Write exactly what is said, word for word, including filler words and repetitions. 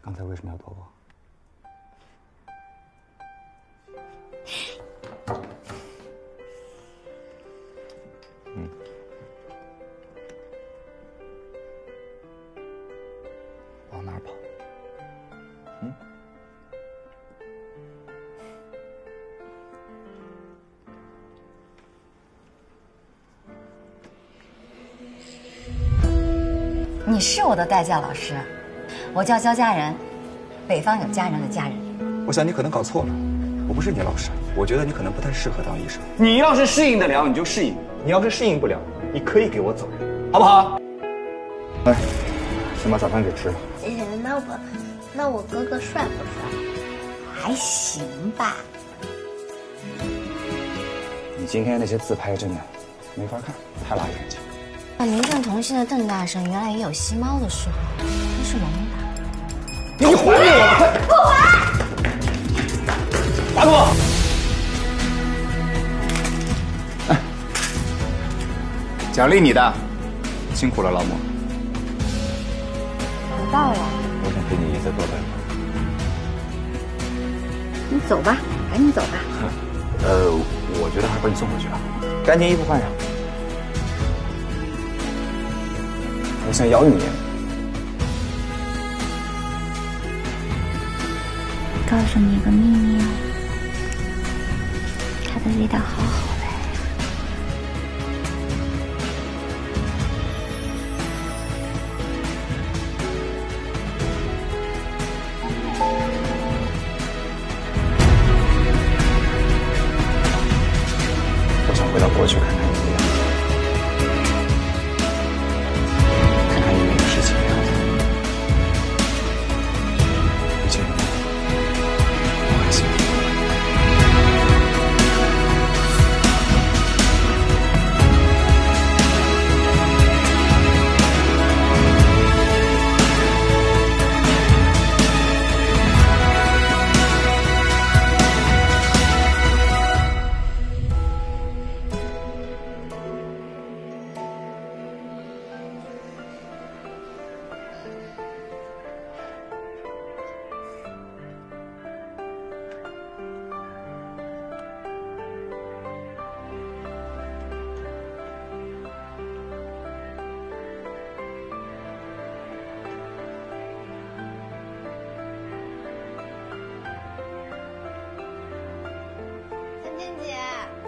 刚才为什么要躲我？嗯。往哪儿跑？嗯？ 你是我的代教老师，我叫焦佳人，北方有佳人的佳人。 我想你可能搞错了，我不是你老师，我觉得你可能不太适合当医生。 你要是适应得了，你就适应；你要是适应不了，你可以给我走人，好不好？ 来，先把早饭给吃了。 姐姐，那我，那我哥哥帅不帅？ 还行吧。 你今天那些自拍真的没法看，太辣眼睛。 那名正同姓的邓大神原来也有吸猫的时候，真是萌的。 你还给我！快不还！打住！ 哎，奖励你的，辛苦了，老莫。 知道了。 我想陪你再多待会儿。 你走吧，赶紧走吧。 呃，我觉得还是把你送回去吧。赶紧衣服换上。我想咬你。 告诉你一个秘密哦，它的味道好好闻。 我想回到过去看看你的样子，看看你每个事情的样子。一切我很幸福。 芊芊姐，